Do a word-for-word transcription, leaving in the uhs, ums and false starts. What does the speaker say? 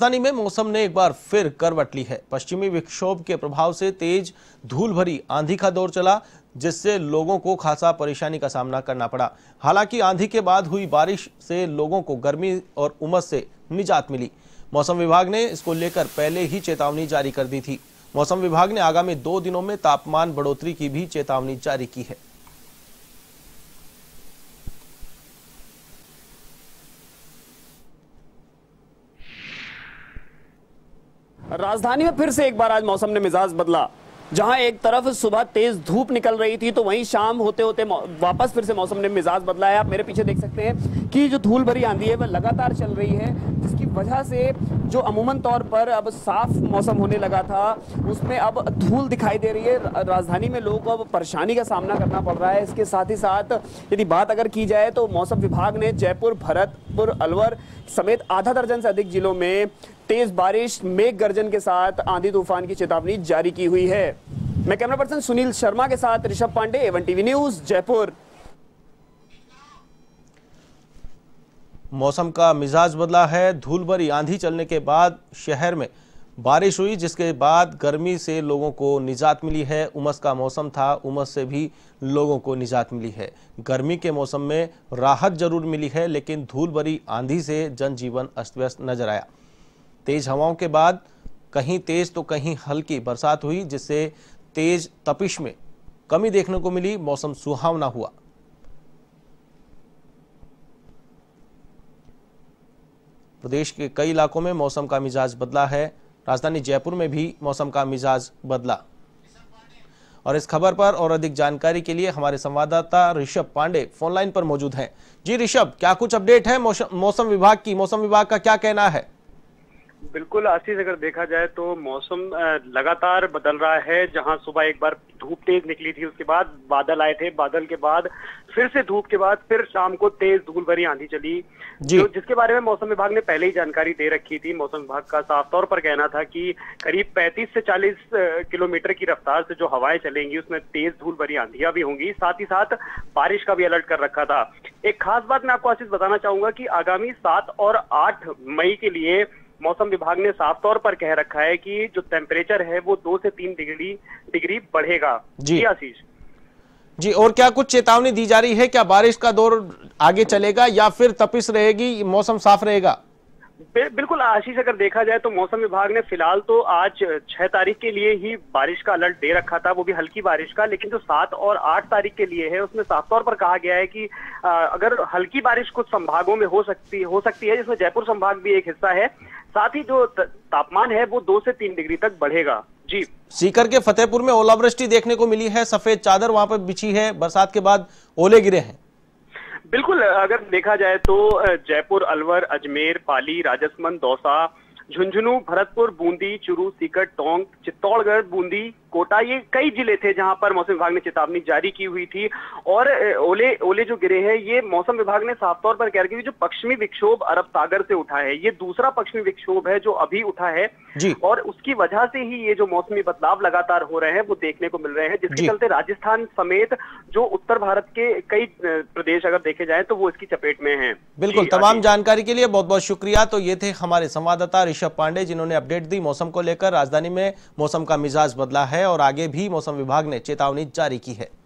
राजधानी में मौसम ने एक बार फिर करवट ली है। पश्चिमी विक्षोभ के प्रभाव से तेज धूल भरी आंधी का दौर चला, जिससे लोगों को खासा परेशानी का सामना करना पड़ा। हालांकि आंधी के बाद हुई बारिश से लोगों को गर्मी और उमस से निजात मिली। मौसम विभाग ने इसको लेकर पहले ही चेतावनी जारी कर दी थी। मौसम विभाग ने आगामी दो दिनों में तापमान बढ़ोतरी की भी चेतावनी जारी की है। राजधानी में फिर से एक बार आज मौसम ने मिजाज बदला। जहां एक तरफ सुबह तेज धूप निकल रही थी, तो वहीं शाम होते होते वापस फिर से मौसम ने मिजाज बदला है। आप मेरे पीछे देख सकते हैं कि जो धूल भरी आंधी है वह लगातार चल रही है, जिसकी वजह से जो अमूमन तौर पर अब साफ मौसम होने लगा था, उसमें अब धूल दिखाई दे रही है। राजधानी में लोगों को अब परेशानी का सामना करना पड़ रहा है। इसके साथ ही साथ यदि बात अगर की जाए तो मौसम विभाग ने जयपुर, भरतपुर, अलवर समेत आधा दर्जन से अधिक जिलों में तेज बारिश, मेघ गर्जन के साथ आंधी तूफान की चेतावनी जारी की हुई है। मैं कैमरा पर्सन सुनील शर्मा के साथ Rishabh Pandey, A one TV news, Jaipur. मौसम का मिजाज बदला है। धूल भरी आंधी चलने के बाद शहर में बारिश हुई, जिसके बाद गर्मी से लोगों को निजात मिली है। उमस का मौसम था, उमस से भी लोगों को निजात मिली है। गर्मी के मौसम में राहत जरूर मिली है, लेकिन धूल भरी आंधी से जनजीवन अस्त व्यस्त नजर आया। तेज हवाओं के बाद कहीं तेज तो कहीं हल्की बरसात हुई, जिससे तेज तपिश में कमी देखने को मिली। मौसम सुहावना हुआ। प्रदेश के कई इलाकों में मौसम का मिजाज बदला है। राजधानी जयपुर में भी मौसम का मिजाज बदला। और इस खबर पर और अधिक जानकारी के लिए हमारे संवाददाता ऋषभ पांडे फोन लाइन पर मौजूद हैं। जी ऋषभ, क्या कुछ अपडेट है मौसम विभाग की? मौसम विभाग का क्या कहना है? बिल्कुल आशीष, अगर देखा जाए तो मौसम लगातार बदल रहा है। जहां सुबह एक बार धूप तेज निकली थी, उसके बाद बादल आए थे, बादल के बाद फिर से धूप के बाद फिर शाम को तेज धूल भरी आंधी चली, जो जिसके बारे में मौसम विभाग ने पहले ही जानकारी दे रखी थी। मौसम विभाग का साफ तौर पर कहना था कि करीब पैंतीस से चालीस किलोमीटर की रफ्तार से जो हवाएं चलेंगी, उसमें तेज धूल भरी आंधियां भी होंगी। साथ ही साथ बारिश का भी अलर्ट कर रखा था। एक खास बात मैं आपको आशीष बताना चाहूंगा कि आगामी सात और आठ मई के लिए मौसम विभाग ने साफ तौर पर कह रखा है कि जो टेम्परेचर है वो दो से तीन डिग्री डिग्री बढ़ेगा। जी आशीष जी, और क्या कुछ चेतावनी दी जा रही है? क्या बारिश का दौर आगे चलेगा या फिर तपिश रहेगी, मौसम साफ रहेगा? बिल्कुल आशीष, अगर देखा जाए तो मौसम विभाग ने फिलहाल तो आज छह तारीख के लिए ही बारिश का अलर्ट दे रखा था, वो भी हल्की बारिश का। लेकिन जो सात और आठ तारीख के लिए है, उसमें साफ तौर पर कहा गया है कि अगर हल्की बारिश कुछ संभागों में हो सकती हो सकती है, जिसमें जयपुर संभाग भी एक हिस्सा है। साथ ही जो तापमान है वो दो से तीन डिग्री तक बढ़ेगा। जी, सीकर के फतेहपुर में ओलावृष्टि देखने को मिली है। सफेद चादर वहां पर बिछी है। बरसात के बाद ओले गिरे हैं। बिल्कुल, अगर देखा जाए तो जयपुर, अलवर, अजमेर, पाली, राजसमंद, दौसा, झुंझुनू, भरतपुर, बूंदी, चूरू, सीकर, टोंक, चित्तौड़गढ़, बूंदी, कोटा, ये कई जिले थे जहां पर मौसम विभाग ने चेतावनी जारी की हुई थी। और ओले ओले जो गिरे हैं, ये मौसम विभाग ने साफ तौर पर कह रखा है कि जो पश्चिमी विक्षोभ अरब सागर से उठा है, ये दूसरा पश्चिमी विक्षोभ है जो अभी उठा है, और उसकी वजह से ही ये जो मौसमी बदलाव लगातार हो रहे हैं वो देखने को मिल रहे हैं, जिसके चलते राजस्थान समेत जो उत्तर भारत के कई प्रदेश अगर देखे जाए तो वो इसकी चपेट में हैं। बिल्कुल, तमाम जानकारी के लिए बहुत बहुत शुक्रिया। तो ये थे हमारे संवाददाता ऋषभ पांडे, जिन्होंने अपडेट दी मौसम को लेकर। राजधानी में मौसम का मिजाज बदला है और आगे भी मौसम विभाग ने चेतावनी जारी की है।